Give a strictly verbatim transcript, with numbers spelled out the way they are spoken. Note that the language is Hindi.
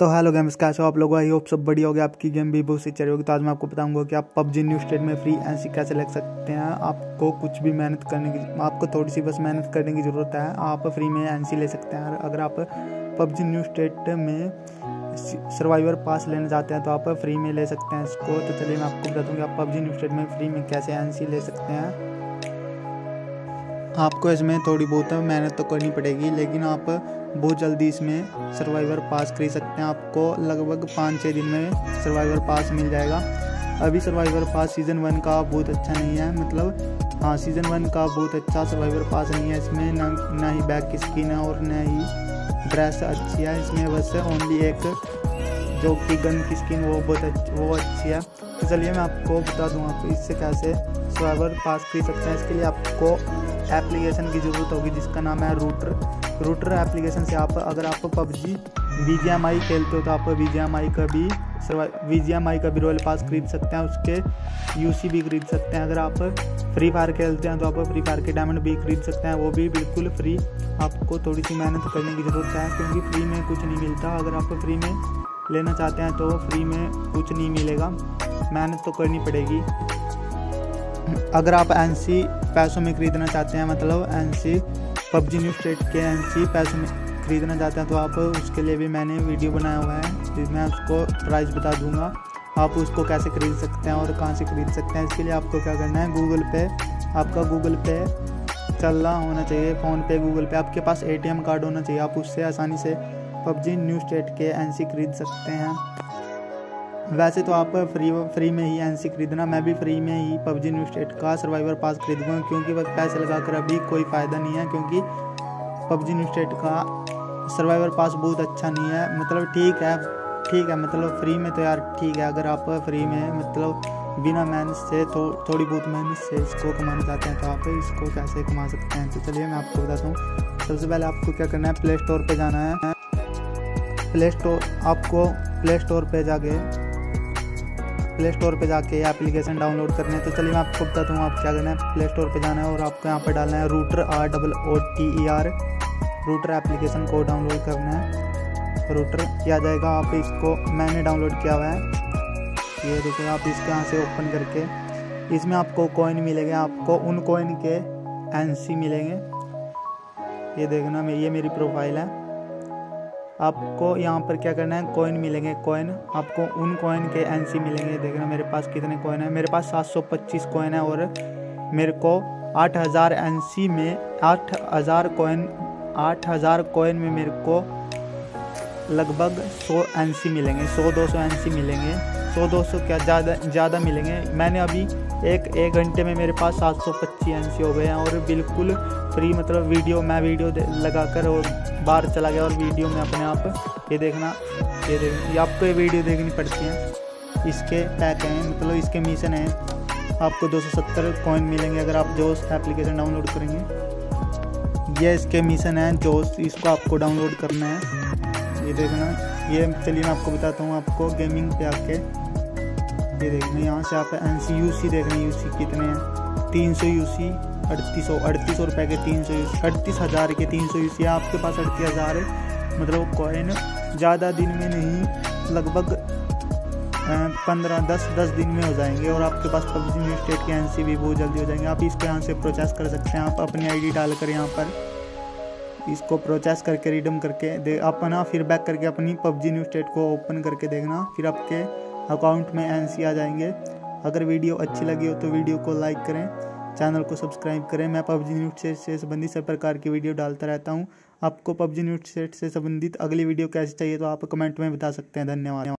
तो हेलो गेम्स, कैसे हो आप लोग। आई होप सब बढ़िया हो गया, आपकी गेम भी बहुत सी चल रही होगी। तो आज मैं आपको बताऊंगा कि आप पबजी न्यू स्टेट में फ्री एनसी कैसे ले सकते हैं। आपको कुछ भी मेहनत करने की आपको थोड़ी सी बस मेहनत करने की ज़रूरत है। आप फ्री में एनसी ले सकते हैं। अगर आप पबजी न्यू स्टेट में सर्वाइवर पास लेना चाहते हैं तो आप फ्री में ले सकते हैं इसको। तो चलिए मैं आपको बता दूँ कि आप पबजी न्यू स्टेट में फ्री में कैसे एनसी ले सकते हैं। आपको इसमें थोड़ी बहुत मेहनत तो करनी पड़ेगी, लेकिन आप बहुत जल्दी इसमें सर्वाइवर पास खरीद सकते हैं। आपको लगभग पाँच छः दिन में सर्वाइवर पास मिल जाएगा। अभी सर्वाइवर पास सीज़न वन का बहुत अच्छा नहीं है, मतलब हाँ सीज़न वन का बहुत अच्छा सर्वाइवर पास नहीं है। इसमें ना ना ही बैक की स्किन है और ना ही ड्रेस अच्छी है। इसमें बस ओनली एक जो कि गन की स्किन वो बहुत अच्छी वो अच्छी है। तो चलिए मैं आपको बता दूँ आप इससे कैसे सर्वाइवर पास खरीद सकते हैं। इसके लिए आपको एप्लीकेशन की ज़रूरत होगी जिसका नाम है रूटर। रूटर एप्लीकेशन से आप अगर आप PUBG B G M I खेलते हो तो आप वी जी एम आई का भी वी जी एम आई का भी रॉयल पास खरीद सकते हैं, उसके यू सी भी खरीद सकते हैं। अगर आप फ्री फायर खेलते हैं तो आप फ्री फायर के डायमंड भी खरीद सकते हैं, वो भी बिल्कुल फ्री। आपको थोड़ी सी मेहनत करने की ज़रूरत है क्योंकि फ्री में कुछ नहीं मिलता। अगर आप फ्री में लेना चाहते हैं तो फ्री में कुछ नहीं मिलेगा, मेहनत तो करनी पड़ेगी। अगर आप एनसी पैसों में ख़रीदना चाहते हैं, मतलब एनसी पबजी न्यू स्टेट के एनसी पैसों में ख़रीदना चाहते हैं तो आप उसके लिए भी मैंने वीडियो बनाया हुआ है जिसमें उसको प्राइस बता दूंगा। आप उसको कैसे ख़रीद सकते हैं और कहां से ख़रीद सकते हैं। इसके लिए आपको क्या करना है, गूगल पे आपका गूगल पे चल रहा होना चाहिए, फ़ोन पे गूगल पे आपके पास ए टी एम कार्ड होना चाहिए। आप उससे आसानी से पबजी न्यू स्टेट के एनसी खरीद सकते हैं। वैसे तो आप फ्री फ्री में ही एनसी खरीदना, मैं भी फ्री में ही पबजी न्यू स्टेट का सर्वाइवर पास खरीदूंगा क्योंकि वह पैसे लगाकर अभी कोई फ़ायदा नहीं है। क्योंकि पबजी न्यू स्टेट का सर्वाइवर पास बहुत अच्छा नहीं है, मतलब ठीक है ठीक है मतलब फ्री में तो यार ठीक है। अगर आप फ्री में मतलब बिना मेहनत से थो, थोड़ी बहुत मेहनत से इसको कमाना चाहते हैं तो आप इसको कैसे कमा सकते हैं। तो चलिए मैं आपको बताता हूँ। सबसे पहले आपको क्या करना है, प्ले स्टोर पर जाना है। प्ले स्टोर आपको प्ले स्टोर पर जाके प्ले स्टोर पे जाके एप्लीकेशन डाउनलोड करने हैं। तो चलिए मैं आपको बताता हूँ आप क्या करना है। प्ले स्टोर पे जाना है और आपको यहाँ पर डालना है router, R double O T E R router application को डाउनलोड करना है। रूटर क्या आ जाएगा, आप इसको मैंने डाउनलोड किया हुआ है, ये देखिए। आप इसको यहाँ से ओपन करके इसमें आपको कॉइन मिलेंगे, आपको उन कॉइन के एन सी मिलेंगे। ये देखना ये मेरी प्रोफाइल है। आपको यहाँ पर क्या करना है, कॉइन मिलेंगे, कॉइन आपको उन कॉइन के एनसी मिलेंगे। देखना मेरे पास कितने कॉइन है, मेरे पास सात सौ पच्चीस कॉइन है और मेरे को आठ हज़ार एनसी में आठ हज़ार कॉइन आठ हज़ार कॉइन में मेरे को लगभग सौ एनसी मिलेंगे, सौ दो सौ एनसी मिलेंगे। सौ दो सौ क्या ज़्यादा ज़्यादा मिलेंगे। मैंने अभी एक एक घंटे में मेरे पास सात सौ पच्चीस एनसी हो गए हैं और बिल्कुल फ्री, मतलब वीडियो मैं वीडियो लगाकर और बाहर चला गया और वीडियो में अपने आप ये देखना ये देखना ये आपको ये वीडियो देखनी पड़ती है। इसके पैक हैं, मतलब इसके मिशन हैं। आपको दो सौ सत्तर कॉइन मिलेंगे अगर आप जोश एप्लीकेशन डाउनलोड करेंगे। ये इसके मिशन हैं जोश, इसको आपको डाउनलोड करना है। ये देखना ये चलिए मैं आपको बताता हूँ। आपको गेमिंग पे आके ये देखना, यहाँ से आप एन सी यू सी देखना, यू सी कितने हैं, तीन सौ यू सी अड़तीस सौ अड़तीस सौ रुपये के तीन सौ यू सी अड़तीस हज़ार के तीन सौ यू सी है आपके पास। अड़तीस हज़ार मतलब कॉइन ज़्यादा दिन में नहीं, लगभग पंद्रह दस दस दिन में हो जाएंगे और आपके पास पबजी न्यू स्टेट के एन सी भी बहुत जल्दी हो जाएंगे। आप इसको यहाँ से प्रोसेस कर सकते हैं। आप अपनी आई डी डालकर यहाँ पर इसको प्रोसेस करके रिडीम करके दे अपना फिर बैक करके अपनी पबजी न्यू स्टेट को ओपन करके देखना, फिर आपके अकाउंट में एनसी आ जाएंगे। अगर वीडियो अच्छी लगी हो तो वीडियो को लाइक करें, चैनल को सब्सक्राइब करें। मैं पबजी न्यू स्टेट से संबंधित सब प्रकार की वीडियो डालता रहता हूं। आपको पबजी न्यू स्टेट से संबंधित अगली वीडियो कैसी चाहिए तो आप कमेंट में बता सकते हैं। धन्यवाद।